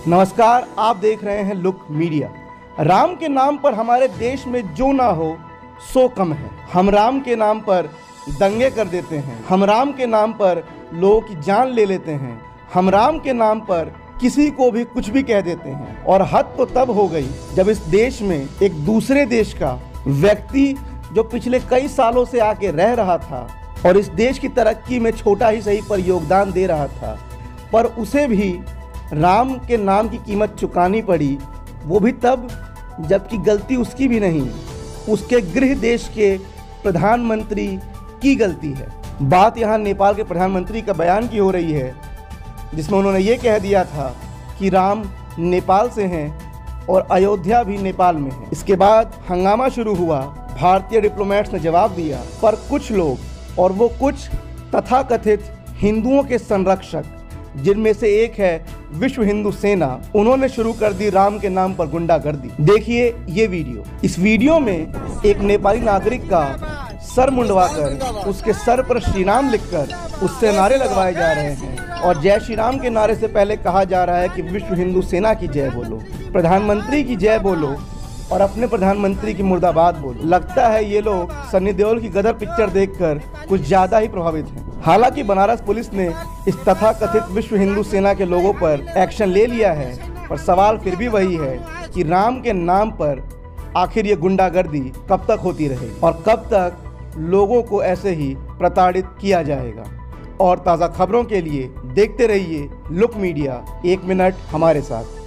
नमस्कार, आप देख रहे हैं लुक मीडिया। राम के नाम पर हमारे देश में जो ना हो सो कम है। हम राम के नाम पर दंगे कर देते हैं, हम राम के नाम पर लोगों की जान ले लेते हैं, हम राम के नाम पर किसी को भी कुछ भी कह देते हैं। और हद तो तब हो गई जब इस देश में एक दूसरे देश का व्यक्ति जो पिछले कई सालों से आके रह रहा था और इस देश की तरक्की में छोटा ही सही पर योगदान दे रहा था, पर उसे भी राम के नाम की कीमत चुकानी पड़ी। वो भी तब जबकि गलती उसकी भी नहीं, उसके गृह देश के प्रधानमंत्री की गलती है। बात यहाँ नेपाल के प्रधानमंत्री का बयान की हो रही है, जिसमें उन्होंने ये कह दिया था कि राम नेपाल से हैं और अयोध्या भी नेपाल में है। इसके बाद हंगामा शुरू हुआ। भारतीय डिप्लोमेट्स ने जवाब दिया, पर कुछ लोग, और वो कुछ तथाकथित हिंदुओं के संरक्षक, जिनमें से एक है विश्व हिंदू सेना, उन्होंने शुरू कर दी राम के नाम पर गुंडागर्दी। देखिए ये वीडियो। इस वीडियो में एक नेपाली नागरिक का सर मुंडवाकर उसके सर पर श्री राम लिखकर उससे नारे लगवाए जा रहे हैं और जय श्री राम के नारे से पहले कहा जा रहा है कि विश्व हिंदू सेना की जय बोलो, प्रधानमंत्री की जय बोलो और अपने प्रधानमंत्री की मुर्दाबाद बोलो। लगता है ये लोग सनी देओल की गदर पिक्चर देखकर कुछ ज्यादा ही प्रभावित हैं। हालांकि बनारस पुलिस ने इस तथाकथित विश्व हिंदू सेना के लोगों पर एक्शन ले लिया है, पर सवाल फिर भी वही है कि राम के नाम पर आखिर ये गुंडागर्दी कब तक होती रहेगी और कब तक लोगों को ऐसे ही प्रताड़ित किया जाएगा। और ताज़ा खबरों के लिए देखते रहिए लुक मीडिया। 1 मिनट हमारे साथ।